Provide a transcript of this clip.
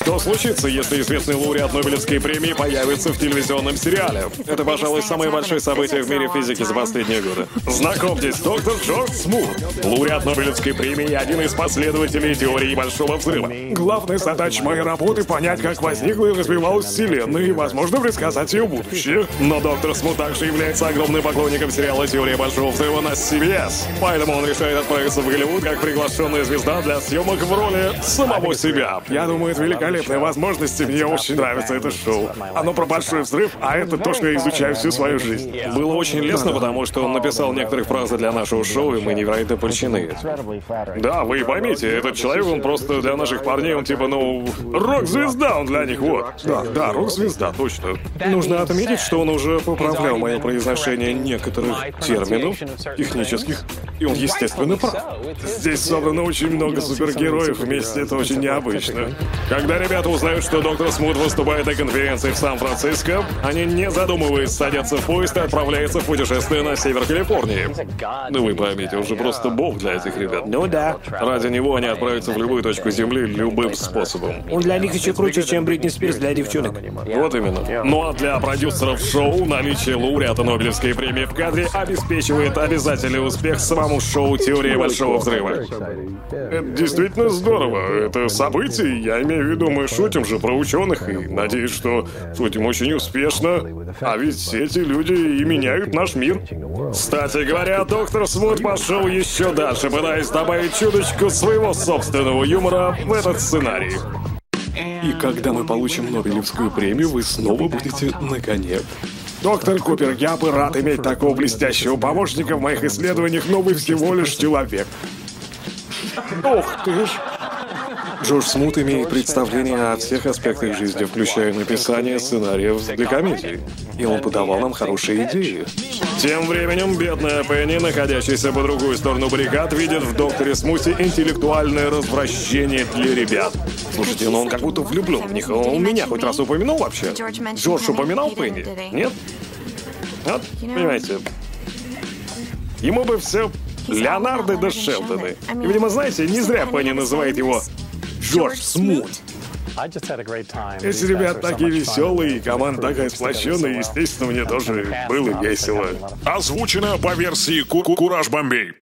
Что случится, если известный лауреат Нобелевской премии появится в телевизионном сериале? Это, пожалуй, самое большое событие в мире физики за последние годы. Знакомьтесь, доктор Джордж Смут, лауреат Нобелевской премии и один из последователей теории Большого Взрыва. Главная задача моей работы — понять, как возникла и развивалась Вселенная, и, возможно, предсказать ее будущее. Но доктор Смут также является огромным поклонником сериала «Теория Большого Взрыва» на CBS. Поэтому он решает отправиться в Голливуд как приглашенная звезда для съемок в роли самого себя. Я думаю, это великолепная возможность, и мне очень нравится это шоу. Оно про большой взрыв, а это то, что я изучаю всю свою жизнь. Было очень лестно, потому что он написал некоторые фразы для нашего шоу, и мы невероятно польщены. Да, вы поймите, этот человек, он просто для наших парней, он типа, ну, рок-звезда он для них, вот. Да, рок-звезда, точно. Нужно отметить, что он уже поправлял мое произношение некоторых терминов технических, и он, естественно, прав. Здесь собрано очень много супергероев вместе, это очень необычно. Когда ребята узнают, что доктор Смут выступает на конференции в Сан-Франциско, они, не задумываясь, садятся в поезд и отправляются в путешествие на север Калифорнии. Ну вы поймите, он же просто бог для этих ребят. Ну да. Ради него они отправятся в любую точку Земли любым способом. Он для них еще круче, чем Бритни Спирс для девчонок. Вот именно. Ну а для продюсеров шоу наличие лауреата Нобелевской премии в кадре обеспечивает обязательный успех самому шоу «Теория Большого Взрыва». Это действительно здорово. Это событие, я имею в виду, мы шутим же про ученых, и надеюсь, что шутим очень успешно. А ведь эти люди и меняют наш мир. Кстати говоря, доктор Смут пошел еще дальше, пытаясь добавить чуточку своего собственного юмора в этот сценарий. И когда мы получим Нобелевскую премию, вы снова будете на коне. Доктор Купер, я бы рад иметь такого блестящего помощника в моих исследованиях, но вы всего лишь человек. Ух ты ж! Джордж Смут имеет представление о всех аспектах жизни, включая написание сценариев для комедий. И он подавал нам хорошие идеи. Тем временем бедная Пенни, находящаяся по другую сторону баррикад, видит в докторе Смуте интеллектуальное развращение для ребят. Слушайте, ну он как будто влюблен в них. Он меня хоть раз упомянул вообще? Джордж упоминал Пенни? Нет? Вот, понимаете, ему бы все Леонардо да Шелдоны. И, видимо, знаете, не зря Пенни называет его Джордж Смут. Эти ребята такие веселые, и команда такая сплощенная, и, естественно, мне тоже было весело. Озвучено по версии Кураж Бомбей.